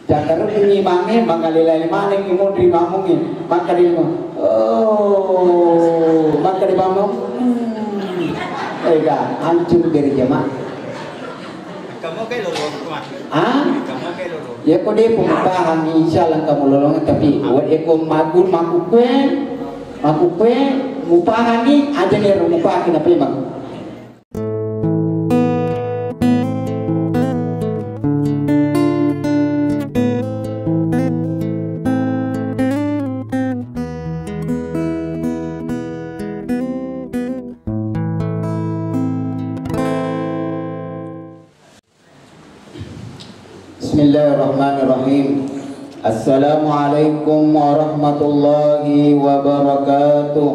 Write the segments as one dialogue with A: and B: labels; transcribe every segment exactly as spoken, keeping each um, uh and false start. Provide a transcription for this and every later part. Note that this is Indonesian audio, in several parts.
A: Cakar penyimangi mangalilai maning imon di mamungin maka di oh maka di mamung ega hancur dari jemaah.
B: Kamu kayak lolo kemana?
A: Ah?
B: Kamu kayak lolo.
A: Ya kau dia pemutahan insyaallah kamu lolongan tapi buat ekor magun maku kue maku kue mupahan ni aja nih mupahan kenapa emang? Bismillahirrahmanirrahim. Assalamualaikum warahmatullahi wabarakatuh.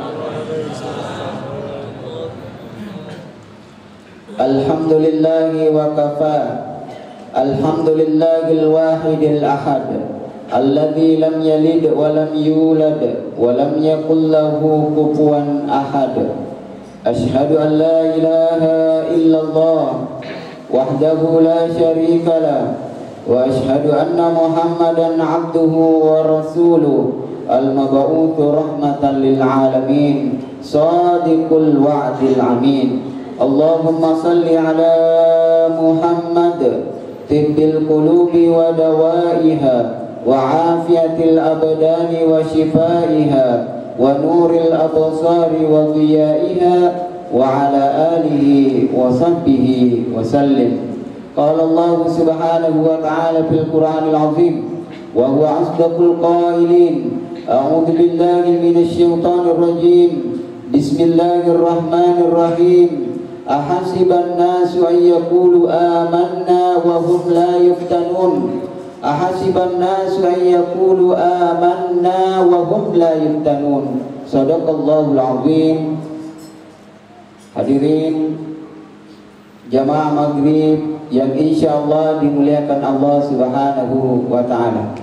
A: Alhamdulillahi wa kafa. Alhamdulillahil wahidil ahad. Alladzi lam yalid wa lam yulad wa lam yakul lahu kufuwan ahad. Asyhadu an la ilaha illallah wahdahu la syarika lah. Wa ashhadu anna Muhammadan abduhu wa rasuluh al-mab'utsu rahmatan lil alamin sadiqul wa'dil amin. Allahumma salli ala Muhammad tibbil qulubi wa dawaiha wa afiyatil abdani wa shifaiha wa nuril absari wa dhiyaiha wa ala alihi wa sahbihi wa sallim. Qala Allah subhanahu wa ta'ala fil Qur'anil azim wa huwa asdaqul qailin. A'udzu billahi minasy syaithanir rajim. Bismillahirrahmanirrahim. Ahasiban nasu an yaqulu amanna wa hum la yuftanun. Ahasiban nasu an yaqulu amanna wa hum la yuftanun. Shadaqallahul azim. Hadirin jamaah maghrib yang insyaallah dimuliakan Allah subhanahu wa ta'ala.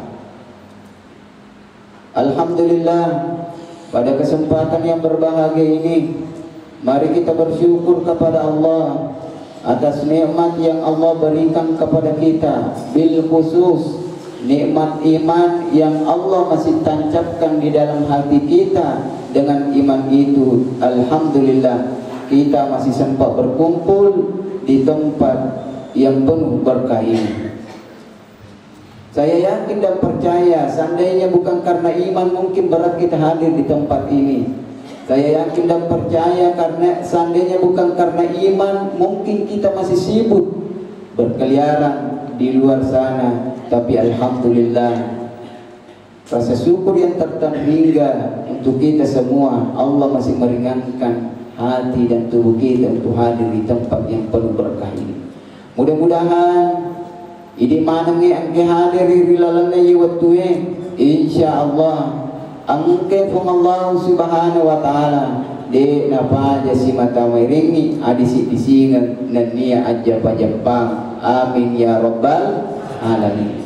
A: Alhamdulillah, pada kesempatan yang berbahagia ini mari kita bersyukur kepada Allah atas nikmat yang Allah berikan kepada kita, bil khusus nikmat iman yang Allah masih tancapkan di dalam hati kita. Dengan iman itu alhamdulillah kita masih sempat berkumpul di tempat yang penuh berkah ini. Saya yakin dan percaya seandainya bukan karena iman mungkin berat kita hadir di tempat ini. Saya yakin dan percaya karena seandainya bukan karena iman mungkin kita masih sibuk berkeliaran di luar sana. Tapi alhamdulillah rasa syukur yang terhingga untuk kita semua. Allah masih meringankan hati dan tubuh kita untuk hadir di tempat yang penuh berkah ini. Mudah-mudahan ini mana nge angke hadir di lalana waktu insyaallah angke pun Allah subhanahu wa ta'ala de napa jasi mata miringi adisi disingan dan nia aja pajapang. Amin ya rabbal alamin.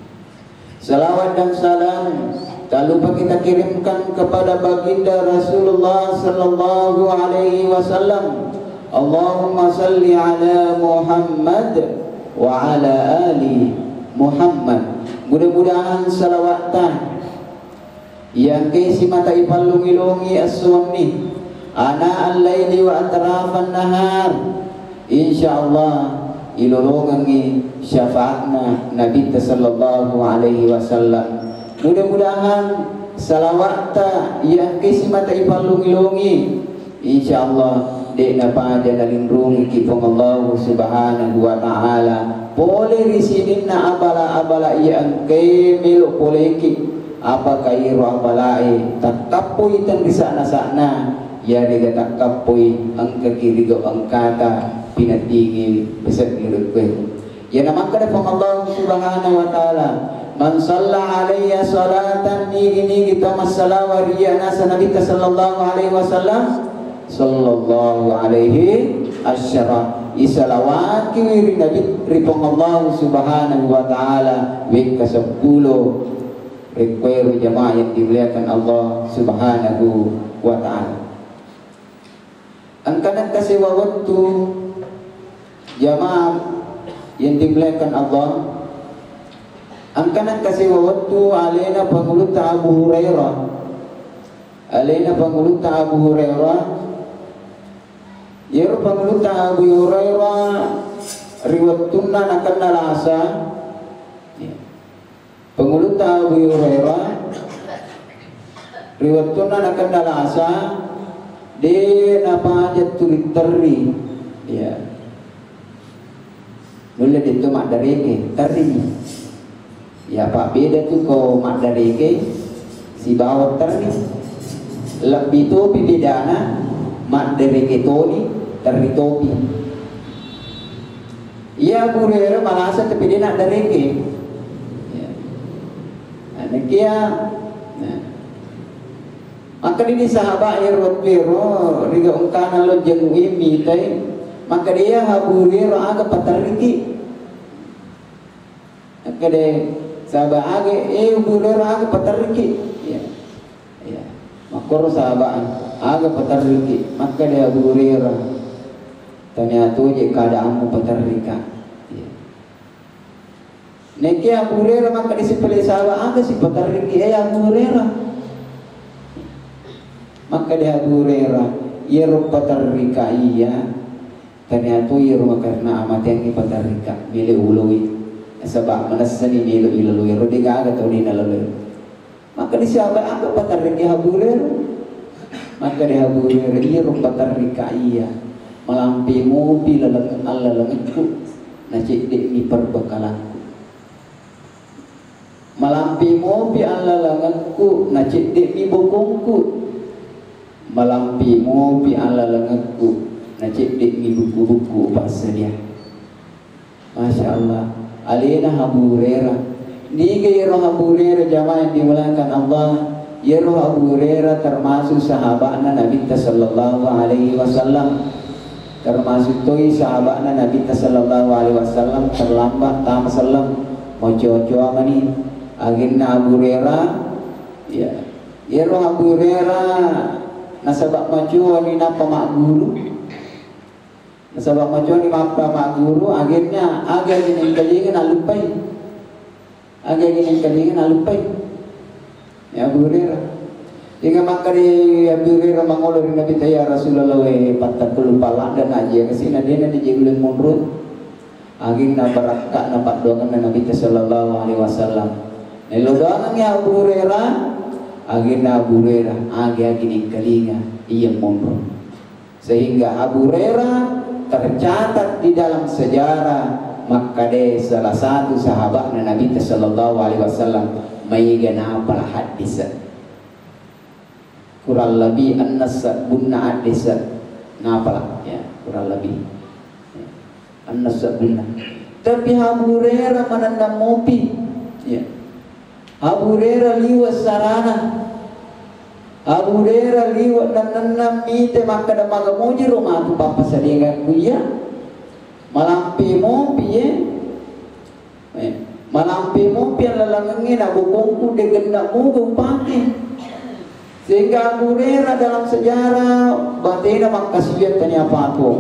A: Salawat dan salam tak lupa kita kirimkan kepada baginda Rasulullah sallallahu alaihi wasallam. Allahumma salli ala Muhammad wa ala ali Muhammad. Mudah-mudahan salawatan yang kesi mata ipalungi-lungi as-sunni ana al-laili wa atrafan nahar insyaallah ilolongangi syafaatna Nabi sallallahu alaihi wasallam. Mudah-mudahan salawata yang kesi mata ipalungi-lungi insyaallah dek napa aja nalindungi kipong Allah subhanahu wa ta'ala. Boleh risidinna abala-abala yang kemil poleki apa kairu abalai tak kapui tan di sana-sana ya dia tak kapui angka kiri go angkata pinatigi besar dirukwe ya nama kada pong Allah subhanahu wa ta'ala. Man shalla alayya salatan nigi-nigi tamassalah riya nasa Nabi sallallahu alaihi wasallam sallallahu alaihi asyara isalawat kiwiri Nabi ripong Allah subhanahu wa ta'ala wik kasepuluh rekweru jamaah yang dimuliakan Allah subhanahu wa ta'ala. Angkanan kasih waktu jamaah yang dimuliakan Allah angkanan kasih waktu alena pangulut Abu Hurairah alena pangulut Abu Hurairah yero pangulut Abu Hurairah riwayatuna akan nalasa pangulut Abu Hurairah riwayatuna akan nalasa de napa aja tulis teri ya mulai itu mak dari ke teri ya pak beda tuh kau mak dari ke si bawa teri lebih topi bedana mak dari ke toni teri topi iya burere malasa tapi dia nak dari ke ya anak kia nah maka ini sahabat Yerot Vero riga ungkana lo jengui mitai maka dia haburiro aga patariki maka dia sahabat aga eh haburiro aga patariki ya ya makoro sahabat aga patariki maka dia haburiro ternyata je keadaanmu patarika ya neki haburiro maka disipeli sahabat aga si patariki eh haburiro maka dia Abu Hurairah ia rupa tarika iya ternyata ia rumah karena amat yang patarika milik ului sebab menasani milik ilalui rodiga agak tahu ni nalalui maka di sahabat agak patarika Abu Hurairah maka dia Abu Hurairah ia rupa tarika iya melampi mobil lalang Allah langitku nacik dik ni perbekalanku melampi mobil Allah langitku nacik dik ni bokongku melampi mobi ala lenganku najib dik ni buku-buku bahasa dia Masya Allah alina Abu Hurairah ni gaya Abu Hurairah jamaah yang dimuliakan Allah ya Abu Hurairah termasuk sahabatna Nabi sallallahu alaihi wasallam termasuk toi sahabatna Nabi sallallahu alaihi wasallam terlambat tam sallam mau coba mani akhirnya Abu Hurairah ya ya Abu Hurairah nasabak majuan ni napa mak guru nasabak majuan ni napa mak guru akhirnya agak gini kalingan alupai agak gini kalingan alupai ya Abu Hurairah hingga maka di Abu Hurairah mengolor Nabi ya Rasulullah patakul pala dan aja kesini dia nanti jegulin mundur akhirnya barakak nampak doangan Nabi sallallahu alaihi wasallam lalu doangan ya Abu Hurairah akhirnya Abu Hurairah agak gini kalinga ia mundur sehingga Abu Hurairah tercatat di dalam sejarah maka dia salah satu sahabat Nabi sallallahu alaihi wasallam maigana apal hadis kurang lebih annas bunna hadis napal ya kurang lebih annas bunna tapi Abu Hurairah menandang mopi ya Abu Hurairah liwat sarana Abu Hurairah liwat dan nanam mite maka da magamuji rumah tu papa sadinga kuya malampi mopi ye eh malampi mopi lalangangin abu kongku de genda mugu pake sehingga Abu Hurairah dalam sejarah batina makasiyat tanya apa tu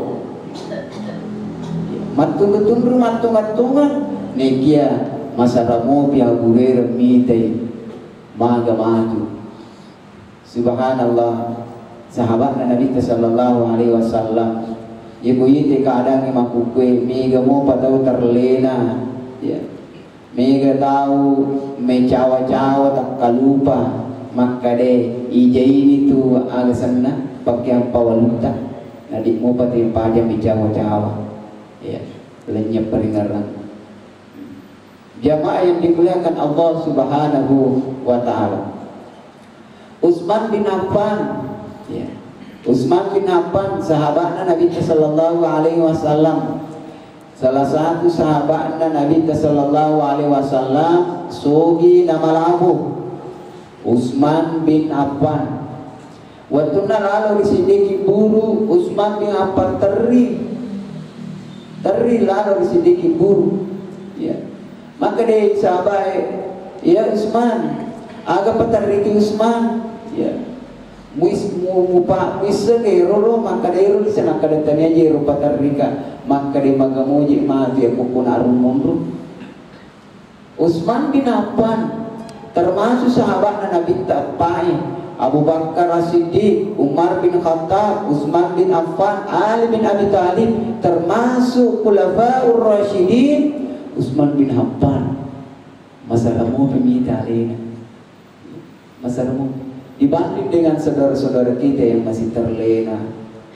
A: matung-tundur matung-matungan nekia masalah mopi Abu Hurairah mite maga maju subhanallah sahabat Nabi sallallahu alaihi wasallam ibu yite kadang maku kue mega mo patau terlena ya mega tahu mencawa-cawa tak kalupa maka de ijai itu aga sana pakai pawaluta nadik mo pati pajam mencawa-cawa ya lenyap peringaran jamaah yang dimuliakan Allah Subhanahu wa taala Utsman bin Affan ya Utsman bin Affan sahabatna Nabi sallallahu alaihi wasallam salah satu sahabatna Nabi sallallahu alaihi wasallam sogi nama labu Utsman bin Affan waktu lalu disidiki buru Utsman bin Affan teri teri lalu disidiki buru ya maka dia sahabat ya Utsman agak petariki Utsman ya muis mupa misenge rolo maka dia rolo sana kada tanya je rupa tarika maka dia magamuji mati aku pun arum mundur Utsman bin Affan termasuk sahabat Nabi tapai, Abu Bakar As-Siddiq, Umar bin Khattab, Utsman bin Affan, Ali bin Abi Thalib, termasuk Khulafaur Rasyidin. Utsman bin Affan masalahmu peminta alena, masalahmu dibanding dengan saudara-saudara kita yang masih terlena,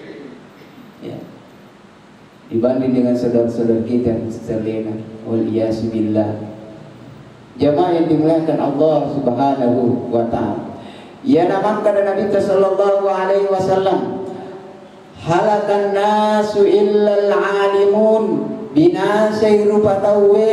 A: ya. Dibanding dengan saudara-saudara kita yang masih terlena, waliyasubillah. Jamaah yang dimuliakan Allah Subhanahu wa taala. Ya namakan Nabi sallallahu alaihi wasallam, halakan nasu illal alimun, binasai rupatawe,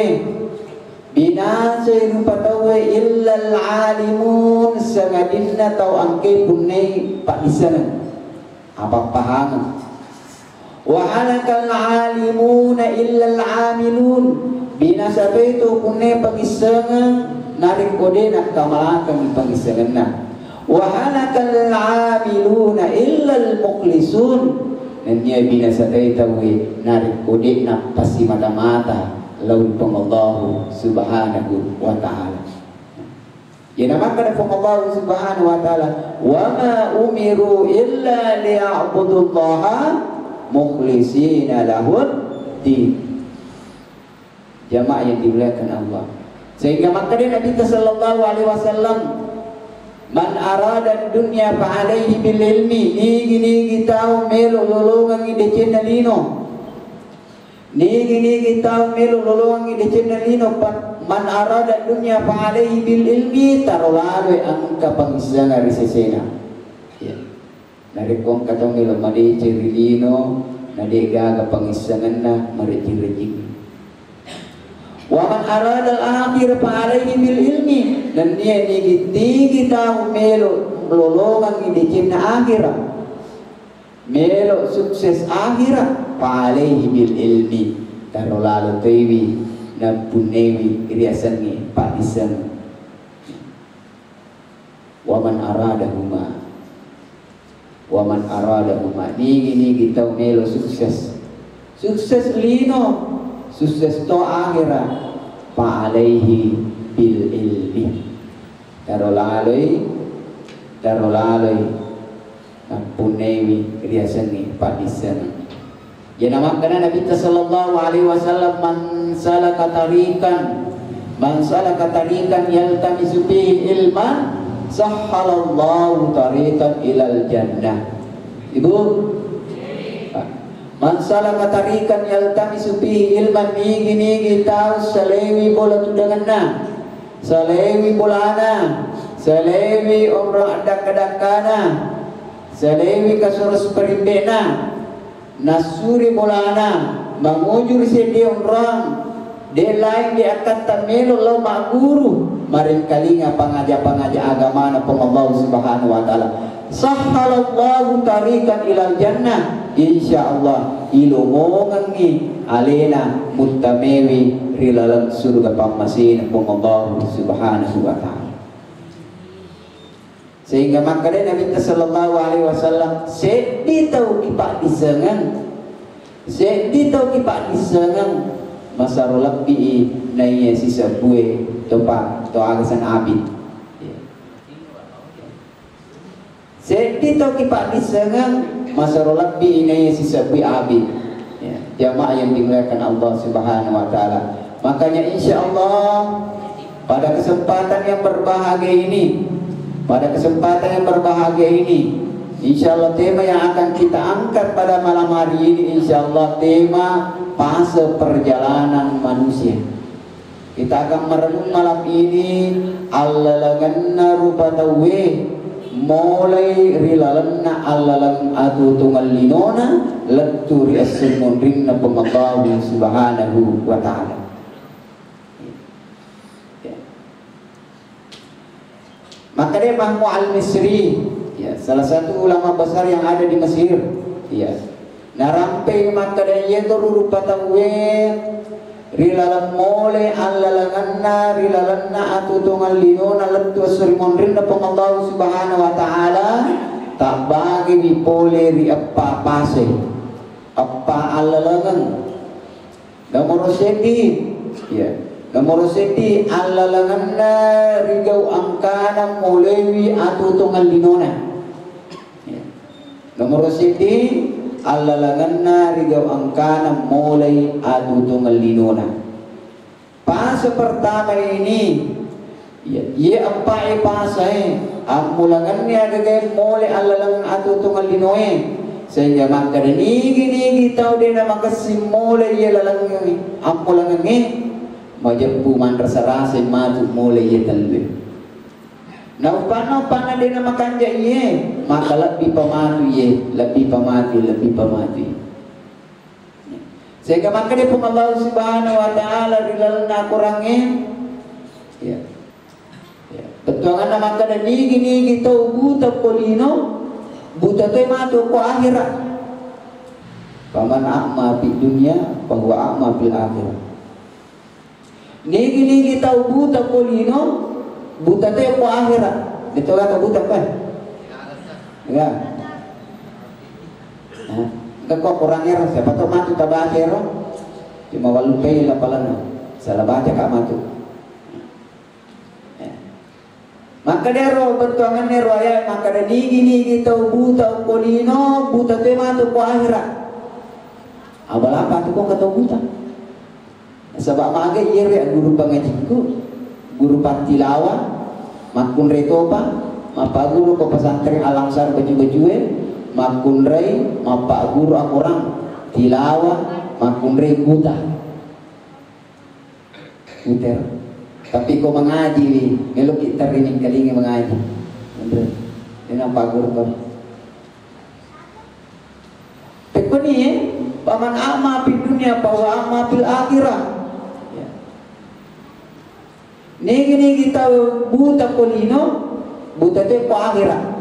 A: binasai rupatawe illal alimun, sangadinna tau angke punai pak disana apa paham. Wa halakal alimuna illal amilun, binasa itu kunne pagisangan narik kode nak kamalakan pagisangan na. Wa halakal amiluna illal mukhlisun, dan dia binasa itu narik kode nak pasti mata-mata lawan Allah Subhanahu wa taala. Ya namakan Allah Subhanahu wa taala, wa ma umiru illa liya'budullaha mukhlishina lahud din. Jamaah yang dimuliakan Allah. Sehingga makanya Nabi sallallahu alaihi wasallam, man arada dunya fa alaihi bil ilmi, nigi nigi tau melo lolongan ide cendalino, nigi nigi tau melo lolongan ide cendalino. Man arada dunya fa alaihi bil ilmi, tarolawe angka pangisana risesena. Ya. Dari kong katong melo made cerilino, nade gaga pangisangan na marejing-rejing. Wa man arada al-akhir fa alaihi bil ilmi, dan dia nigi tahu melo lolongan ide cinna akhirat, melo sukses akhirat, fa alaihi bil ilmi, tarolalu tewi na punewi riasangi padisan. Wa man arada huma, wa man arada huma, nigi nigi tahu melo sukses, sukses lino, sukses to akhirat, fa alaihi bil ilmi, tarolaloi tarolaloi punewi riasani padisani. Ya namakan Nabi sallallahu alaihi wasallam, man salaka tariqan man salaka tariqan yaltamisu bihi ilman, sahhalallahu tariqan ilal jannah. Ibu, man salaka tariqan yaltamisu bihi ilman, nigi nigi tahu salewi bola tudangan na, salewi bolana, salewi umrah adak-adakana, salewi kasurus perimbena, nasuri bolana, mangujur sedi umrah, de lain di akan tamelo lo maguru, maring kalinga pangaja-pangaja agama na Allah Subhanahu wa taala. Sahhalallahu tariqan ilal jannah, insyaallah ilumongan ni alena mutamewi rilalang surga pamasin pun Allah Subhanahu wa taala. Sehingga makanya Nabi sallallahu alaihi wasallam sedih tahu kipak disengan, sedih tahu kipak disengan masarulak bi naya sisa bue topa to agasan abid. Sedih tahu kipak disengan masarulak bi naya sisa bue abid. Ya, jamaah yang dimuliakan Allah Subhanahu wa taala. Makanya insyaallah pada kesempatan yang berbahagia ini, pada kesempatan yang berbahagia ini, insyaallah tema yang akan kita angkat pada malam hari ini, insyaallah tema fase perjalanan manusia. Kita akan merenung malam ini allalaganna rupatawe, mulai rilalanna allalang adu tungal linona laturi as-sumun rinna pemakawu Subhanahu wa ta'ala. Maka dia Mahmud al-Misri, ya, salah satu ulama besar yang ada di Mesir, ya, narampe maka dia itu rupatawe rilalan mole allalanganna rilalanna atutungan linona lentu asrimon rinna pengallahu Subhanahu wa ta'ala tak bagi dipole ri apa pase apa allalangan nomor sedih, ya, Nomor sedi alalanganna rigau angkana molewi atu tungal linona. Nomor sedi alalanganna rigau angkana mulai atu tungal linona. Fase pertama ini ya, ye ampai pasai amulangannya agak mulai alalangan atu tungal linoe sehingga maka nigi nigi tau dia nama kasih mulai ye lalang amulangan ni majepu mandrasa rasa maju mulai ye talbe. Nah upana upana dia nama kanja ye maka lebih pematu ye lebih pematu lebih pematu. Sehingga maka dia pun Allah Subhanahu Wa Taala di dalam kurangnya, ya, ya. Betuangan nama maka dia nigi nigi tau buta polino, buta tu matu ko akhirat. Paman akma di dunia, bahwa akma fil akhirat. Nigi nigi tau buta polino, buta tu ko akhirat. Itu kata buta kan? Ya. Nah. Kau kurangnya siapa tahu mati tabah akhir cuma walupai lapalan salah baca kak matu ya. Maka dia roh bertuangannya roh ayat maka dia nigi nigi tau buta polino buta tu matu ku akhirat abal apa tu kau kata buta sebab maka iya guru pengajiku guru partilawan makun retopa mapa guru ko pesantren alangsar baju-bajue makun rai mapa guru orang tilawah makun rai buta puter tapi kau mengaji ni kalau kita ini kali mengaji dengan pak guru kau tapi ni paman ama di dunia bahwa ama fil akhirah negi negi tahu buta polino buta tu ko akhirat.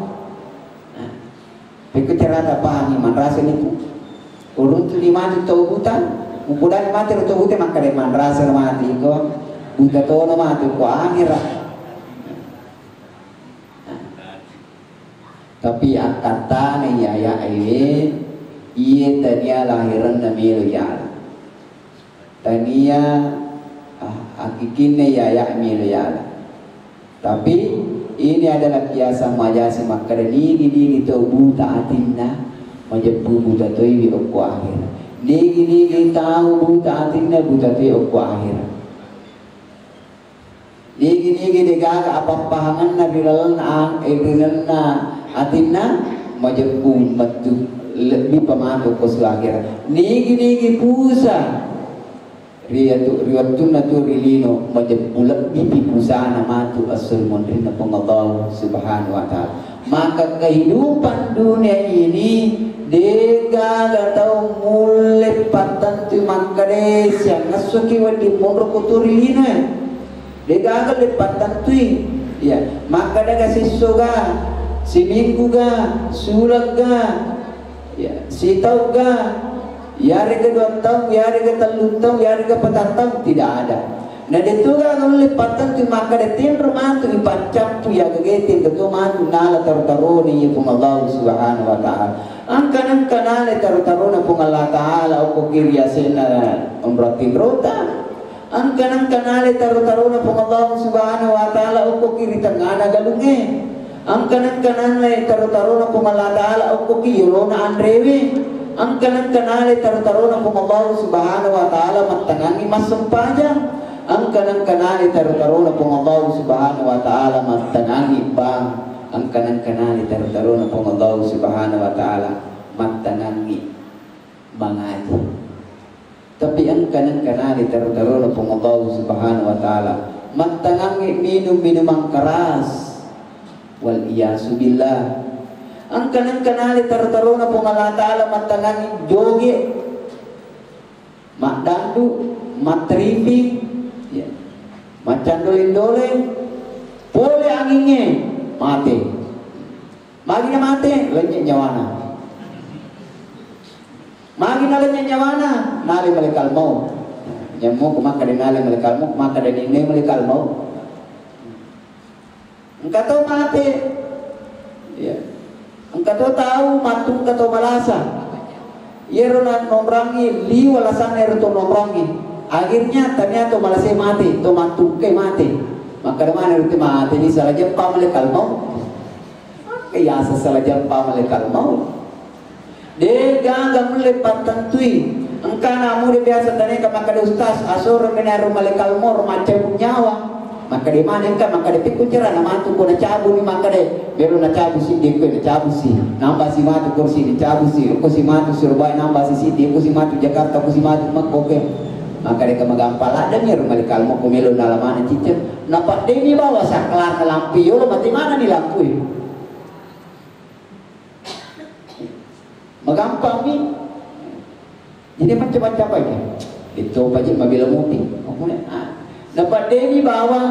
A: Ikut cara pahami manrasa itu. Ulun tu lima tu tahu buta, mudah mati tu buta maka dia manrasa mati ko buta tu no mati ko akhirat. Tapi kata ni ya ya ini, ia tania lahiran namilu ya. Tania akikinnya ya ya milu ya. Tapi ini adalah kiasan majasi maka nigi nigi tau buta atinna majepu buta tu iwi okku akhir nigi nigi tahu buta atinna buta tu okku akhir nigi nigi degaga apa pahangan na bilalna edunna atinna majepu matu lebih pematu kosu akhir nigi nigi pusa riatu riwatuna tu rilino majebulak bibi pusana matu asul mondrina pengallahu subhanahu wa ta'ala maka kehidupan dunia ini dega gatau mulai patantu maka desa ngasuki wadi mondro kutu rilino ya dega lepat tantu ya maka daga sisoga siminggu ga sulak ga ya sitau ga yari ke dua tahun, yari ke telur tahun, yari ke petang tahun tidak ada. Nah itu kan oleh patang tu maka detin rumah tu ipancap tu ya kegetin ketu matu nala tarutaroni pun Allah Subhanahu Wa Taala. Angkan angkan nala tarutarona pun Allah Taala uko kiri asena umratin rota. Angkan angkan nala tarutarona pun Allah Subhanahu Wa Taala uko kiri tengana galunge. Angkan angkan nala tarutarona pun Allah Taala uko kiri rona andrewe. Angkanan kanale tarutarona kung Allah Subhanahu Wa Taala matangangi masampajang angkanan kanale tarutarona kung Allah Subhanahu Wa Taala matangangi bang angkanan kanale tarutarona kung Allah Subhanahu Wa Taala matangangi mangaji tapi angkanan kanale tarutarona kung Allah Subhanahu Wa Taala matangangi minum minuman keras wal iyasu billah angkan kanali tarutaruna pung Allah Ta'ala matangangi joge mak dandu mak tripping ya mak candolin-dolin boleh anginnya mati magina mati lenyek nyawana magina lenyek nyawana nali malekal mau nyamuk maka di nali malekal mau maka di ini malekal mau engkau tahu mati ya engkau tahu matung kata malasa yeronan nomrangi liwalasan eroto nomrangi Akhirnya ternyata malah saya mati, to mantuke mati. Maka mana itu mati ni salah jumpa malaikat maut. Kaya asa salah jumpa malaikat maut. Dia gangga melepat tantui. Engkau namu dia biasa tanya ke maka ustaz asur menaruh malaikat maut macam nyawa. Maka di mana engkau maka dia pikun cerah nama tu kau nak cabu ni maka dia baru nak cabu si dia kau nak cabu si nambah si matu kursi ni cabu si aku si matu Surabaya nambah si Siti aku si matu Jakarta aku si matu mak oke. Maka dia kemagampal ada ni rumah kalmo kumelo na laman cicit napak dia ni bawa saklar na lampu yo mati mana ni lampu yo magampang ni jadi macam-macam aja itu pajak mobil muti ah dapat dia ni bawa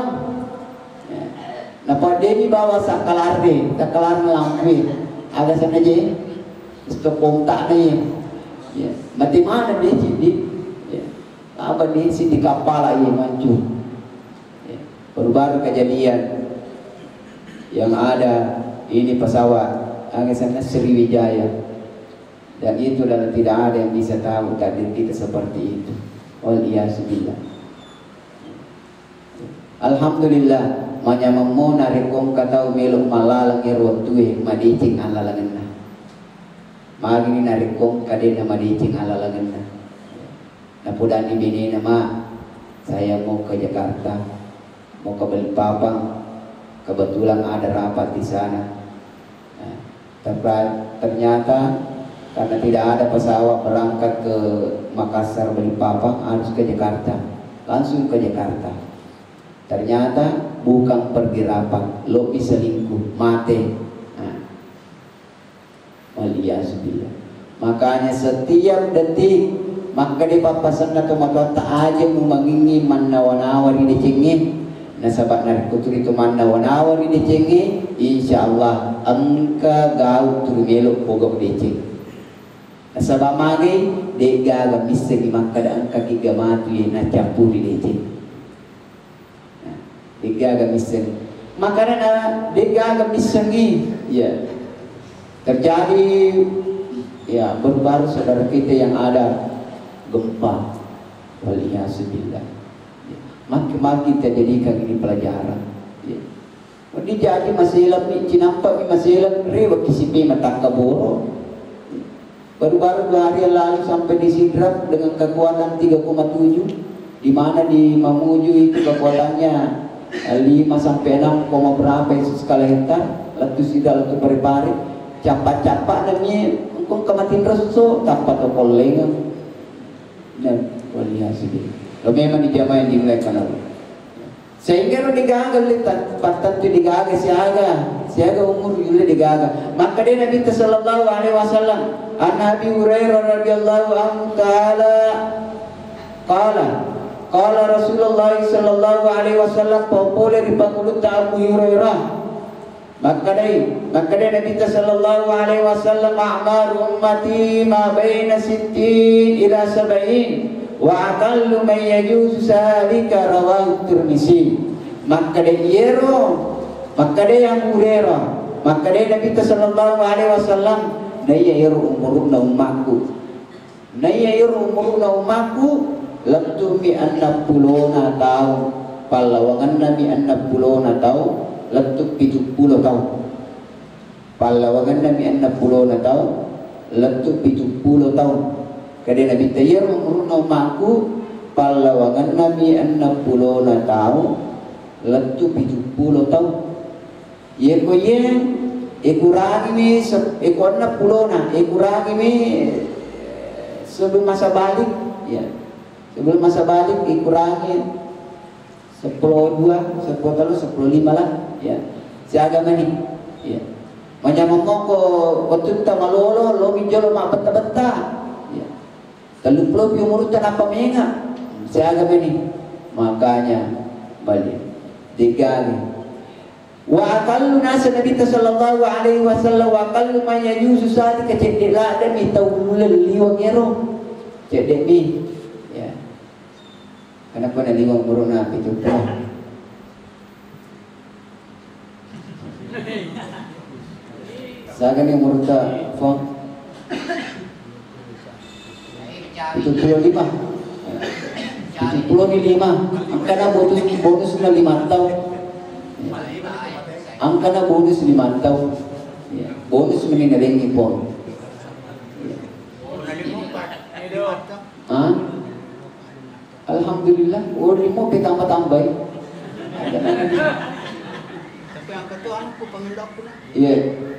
A: dapat dia ni bawa saklar ni saklar na lampu ada sana je stop kontak ni ya mati mana dia jadi apa di sini kapal lagi mancung ya. Baru-baru kejadian yang ada ini pesawat angkatan Sriwijaya dan itu dan tidak ada yang bisa tahu takdir kita seperti itu. Waliyahzubillah. Alhamdulillah manyamamo narikong katau melok malalang irwatue madicing alalangenna. Magi narikong kadena madicing alalangenna. Napudan di bini nama saya mau ke Jakarta, mau ke Balikpapan, kebetulan ada rapat di sana. Nah, ternyata karena tidak ada pesawat berangkat ke Makassar Balikpapan harus ke Jakarta, langsung ke Jakarta. Ternyata bukan pergi rapat, lobi selingkuh, mati. Nah, waliyahzubillah. Makanya setiap detik maka di papasan na tumatot aja mumangingi mannawanawar ini cengin nasabat narikutur itu mannawanawar ini cengin insyaallah angka gaut turmelo pogok deceng nasabak magi dega gamisse di maka da angka giga matu ye na campuri deceng dega gamisse maka na dega gamisse ya terjadi ya baru-baru saudara kita yang ada gempa, waliyahzubillah. Maki-maki kita jadikan ini pelajaran. Ya. Di jadi masalah ni cinampak ni masalah rewa kisipi matang kaburo. Baru-baru dua hari lalu sampai di Sidrap dengan kekuatan tiga koma tujuh, di mana di Mamuju itu kekuatannya lima sampai enam koma berapa itu skala hektar. Lalu sudah lalu pari-pari, capak-capak namanya, engkau kematin reso tanpa tokol lengan. Dan waliyahzubillah. Lo memang di jamaah yang dimulai karena sehingga lo digagal lihat patut tu digagal siaga siaga umur yule digagal maka dia Nabi sallallahu alaihi wasallam an Abi Hurairah radhiyallahu anhu qala qala qala Rasulullah sallallahu alaihi wasallam populer di pangkulut Abu Hurairah maka dia maka dia Nabi sallallahu alaihi wasallam a'mar ummati ma baina sittin ila sab'in wa aqallu man yajuzu salika rawahu Tirmizi maka dia yero maka dia yang Hurairah maka dia Nabi sallallahu alaihi wasallam naya yero umurna ummaku naya yero umurna ummaku lam mi anna pulona tahun palawangan nabi anna pulona tahun letuk tujuh puluh tahun palawangan nabi anna pulona tahun letuk tujuh puluh tahun kadang nabi tayar umurna ummaku palawangan nabi anna pulona tahun letuk tujuh puluh tahun ye ko ye ikurangi mi eko anna pulona ikurangi mi sebelum masa balik ya sebelum masa balik dikurangi sepuluh dua, sepuluh lalu sepuluh lima lah, ya. Si agama ni, ya. Macam mongko waktu kita malolo, lo minjol mak beta-beta, ya. Kalau belum umurkan apa menga, si agama ni, makanya balik tiga ni. Wa aqallu nas Nabi sallallahu alaihi wasallam wa aqallu man yajuzu salika cedela dan mitawulul liwang yero, cedek ni. Kenapa nak liwang buruk nak itu dah? Saya kan yang murta font itu puluh lima, tujuh puluh ni lima. Angka na bonus bonus na lima tahun. Angka na bonus lima tahun. Bonus meninaling ipon. Ah, alhamdulillah. Oh lima petambah tambah.
B: Tapi angka tu anak ko pangilak ko na.
A: Iya.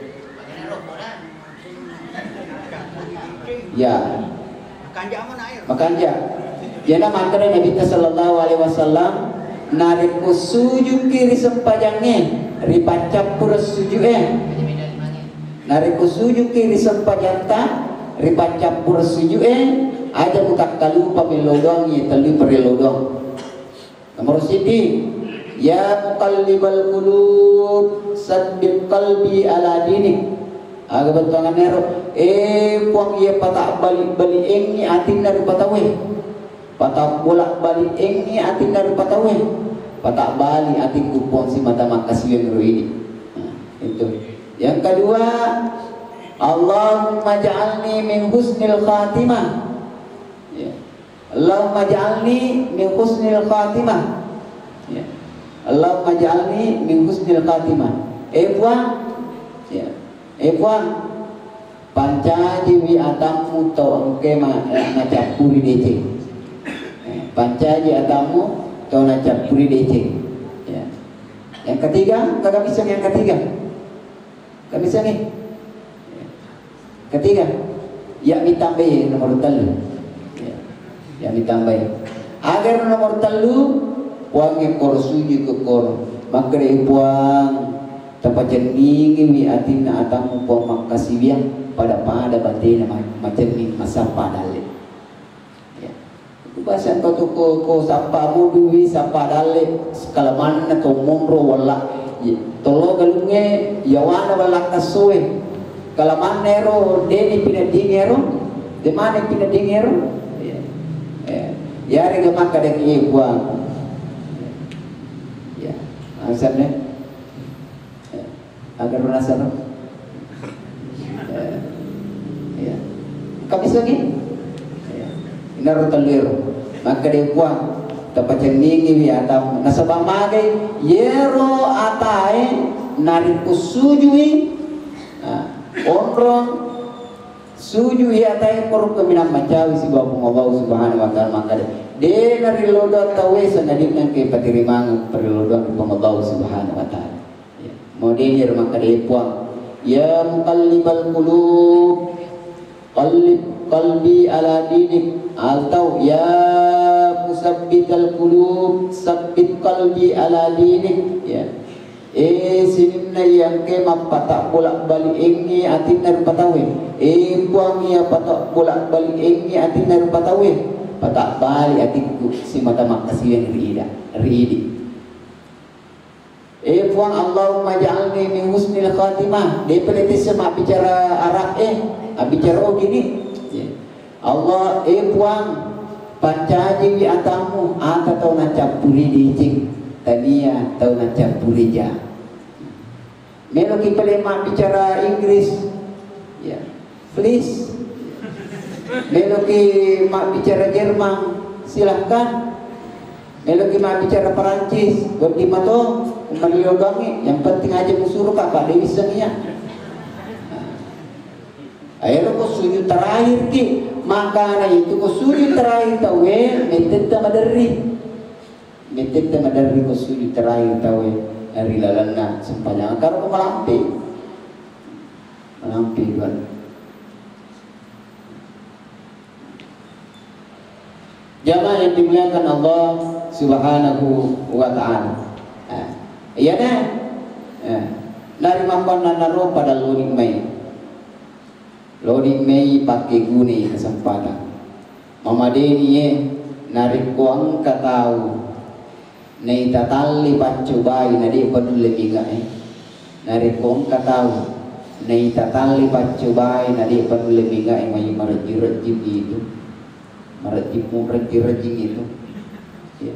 A: Ya.
B: Kanja man air.
A: Makanya, jadi makanya Nabi Sallallahu Alaihi Wasallam narik sujud kiri sempajangnya, ripacap pura sujud eh. Narik sujud kiri sempajanta, ripacap pura sujud eh. Aja buka kalu pamilodong ya telu perilodong. Nomor sidi, ya muqallibal qulub sabbit qalbi ala dinik. Aga bentangan nero eh puang ia patak balik balik engi atin dari patawe patak bolak balik engi atin dari patawe patak balik atin kupon si mata makasih yang ini. Nah, itu yang kedua, Allahumma ja'alni min husnil khatimah ya. Allahumma ja'alni min husnil khatimah ya. Allahumma ja'alni min husnil khatimah eh puang ya. Eh puan, pancaji wi atamu tau engke ma ngacapuri dece. Pancaji atamu tau ngacapuri dece. Ya. Yang ketiga, kagak bisa yang ketiga. Kagak bisa nih. Ketiga, ya ditambah nomor telu. Ya. Ya ditambah. Agar nomor telu puang ekor suji ke kor, maka dia puang tempat jengingi wi atina atamu po makasibia pada pada batina macam ni masa padale ya itu bahasa kau tu ko ko sapa mudu sapa dale skala mana to momro wala tolo galunge yawana wala kasoe kala manero deni pina dingero de mana pina dingero ya ya rega maka dek e buang ya asalnya agar merasa no? Ya, kami lagi, inaru talero, maka dia puang, dapat yang ningi wi atam, nasabah magai, yero atai, nariku sujui, onrong, sujui atai korup keminam macawi si bapak Allah Subhanahu Wa Taala maka dia, dia nari lodo tawe sangadik nang ke patirimang perilodo Allah Subhanahu Wa Taala. Mau dihir maka dia puang ya muqallibal qulub qallib qalbi ala dinik atau ya musabbital qulub sabbit qalbi ala dinik ya eh sinimna yang ke mapatak bolak balik engi atin patawe eh puang ya patak bolak balik engi atin patawe patak balik atiku si mata makasih yang rida ridi. Eh puang Allahumma ja'alni min husnil khatimah. Dia peliti sama bicara Arab eh, bicara oh gini. Allah eh puang pancaji wi atamu ata tau na campuri dicing tania tau na campuri ja. Meloki pelema bicara Inggris. Ya. Please. Meloki mak bicara Jerman silahkan. Meloki mak bicara Perancis buat di mato meliyogangi yang penting aja musuh kakak dia bisa niat. Ayo ko sujud terakhir ki maka itu ko sujud terakhir tawe metet madari metet madari ko sujud terakhir tawe hari lalana sepanjang karo ko malampi malampi kan. Jamaah yang dimuliakan Allah Subhanahu wa Ta'ala. Iya dah. Nari makan naro pada loading Mei. Loading Mei pakai guni kesempatan. Mama Deni ye nari kuang katau. Nei tatali pacubai nadi peduli biga eh. Nari kuang katau. Nei tatali pacubai nadi peduli biga eh mai marji-rji itu. Marji-mu rji-rji itu. Ya.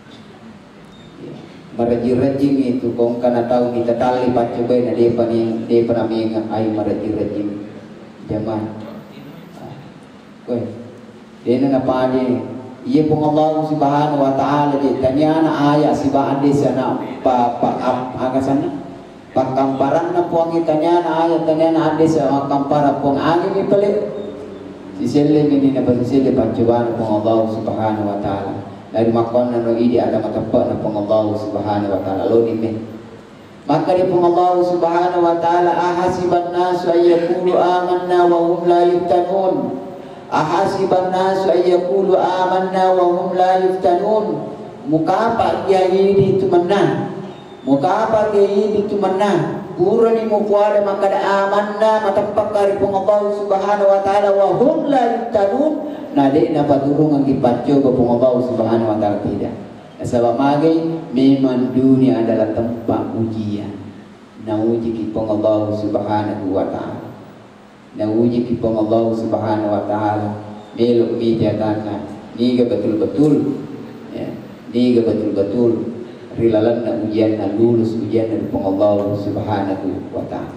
A: Meraji-rajim itu kong kana tahu kita tali pacobai na dia pani dia pernah mengang ai meraji-rajim zaman. Kowe. Dia na pade Ia pun Allah Subhanahu wa taala di tanyana ayat si baade sana pa pa aga sana pakamparan na puang tanyana ayat tanyana ade sa kampara puang agi ni pale siselle ni na pasiselle pancuban pun Allah Subhanahu wa taala dari makon na no idi ada matapa na pun Allah Subhanahu wa taala lo ni maka di pun Allah Subhanahu wa taala ahasiban nasu ayyaqulu amanna wa hum la yuftanun. Ahasiban nasu ayyaqulu amanna wa hum la yuftanun. Muka apa dia ini itu menang. Muka apa dia ini itu menang. Pura ni mukwada maka da amanna matapakari pun Allah Subhanahu wa taala wa hum la yuftanun. Nade na paturung ang gipacho pun Allah Subhanahu wa taala tidak. Sebab magai memang dunia adalah tempat ujian. Na uji kita Allah Subhanahu wa taala. Na uji kita Allah Subhanahu wa taala. Melok mijatana niga betul-betul ya. Niga betul-betul rilalan na ujian na lulus ujian dari Allah Subhanahu wa taala.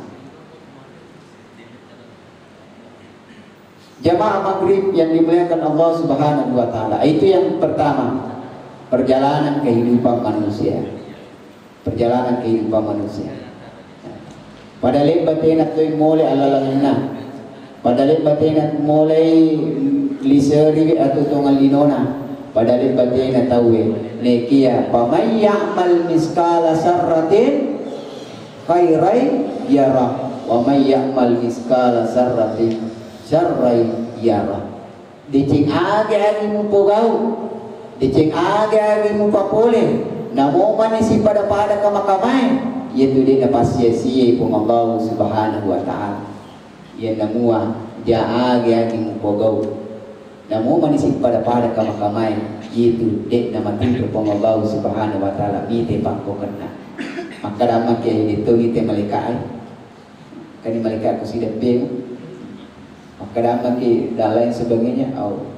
A: Jamaah maghrib yang dimuliakan Allah Subhanahu wa taala. Itu yang pertama. Perjalanan kehidupan manusia. Perjalanan kehidupan manusia. Pada lebatinat tu mulai alalangna. Pada lebatinat mulai liseri atau tongal linona. Pada lebatinat tahu nekia pamay ya'mal miskala sarratin khairai yara wa may ya'mal miskala sarratin syarrai yara. Dicing age-age mo pugau. Dicing age-age mo papole. Namo manisi pada-pada kamakamay. Yaitu dia dapat sia-sia pun Allah Subhanahu wa taala. Ia namua dia age-age mo pugau. Namo manisi pada-pada kamakamay. Yaitu dia nama tipu pun Allah Subhanahu wa taala. Mite pangkokanna. Maka dapat kaya dito ngite malaikat. Kani malaikat ko sila ping. Maka dapat kaya dan lain sebagainya. Oh.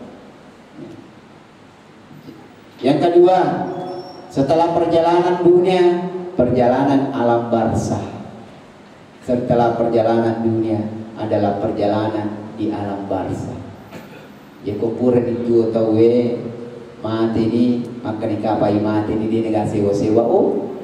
A: Yang kedua, setelah perjalanan dunia, perjalanan alam barzah. Setelah perjalanan dunia adalah perjalanan di alam barzah. Ya kupuran itu tahu eh mati ni maka nikapai mati ni dia negara sewa-sewa. Oh,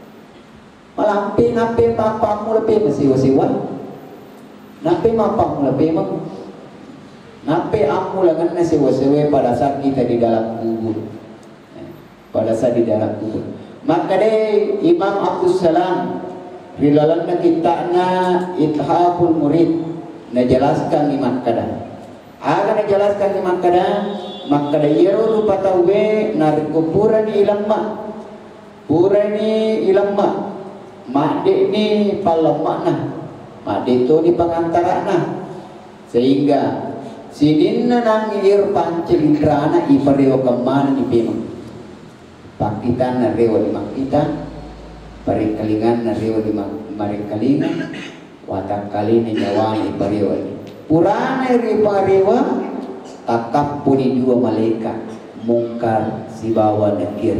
A: malampi nape papa mu lebih sewa-sewa. Nape mapa mu lebih mang. Nape amu langan na sewa-sewa pada saat kita di dalam kubur. Pada saat di dalam kubur. Maka deh Imam Abdul Salam rilalan na kita na Ithaful Murid na jelaskan iman kada. Aga na jelaskan iman kada maka deh yero lupa tawe na kuburan ilamma. Pura ni ilamma. Makde ni palamak na. Makde tu ni pengantara na. Sehingga sidinna nang irpan cilindrana iparewa kemana ni pemang. Pakitan na rewa di makitan, parikalingan na rewa di marikalingan, watak kali ni nyawa ni parewa ni. Purana rewa rewa, takap puni dua malaikat, mungkar si bawa nakir.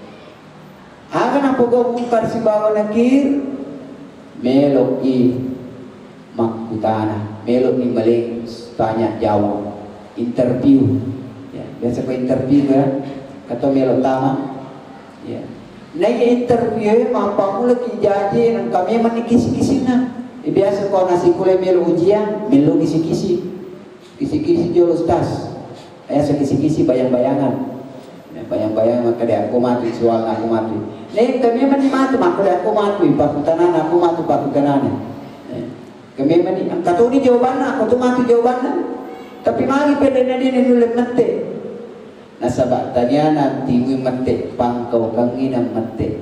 A: Agan apa kau mungkar si bawa nakir? Melok i makutana, melok ni malaikat tanya jawab, interview. Ya, biasa kau interview kan? Kata melok tama. Ya. Naik interview mampa mula kijaji dan kami mani kisi-kisi na. E biasa kau nasi kule melu ujian, melu kisi-kisi. Kisi-kisi jual ustaz. Ayah sekisi-kisi bayang-bayangan. Ya, bayang-bayangan maka dia aku mati soal aku mati. Naik kami mani mati maka dia aku mati pakutanan aku mati pakutanan. Ya. Kami mani kata ini jawabannya, aku tu mati jawabannya. Tapi mari pada dia ni nulis mati. Nasabak tanya nanti mu mati pangkau kangina mati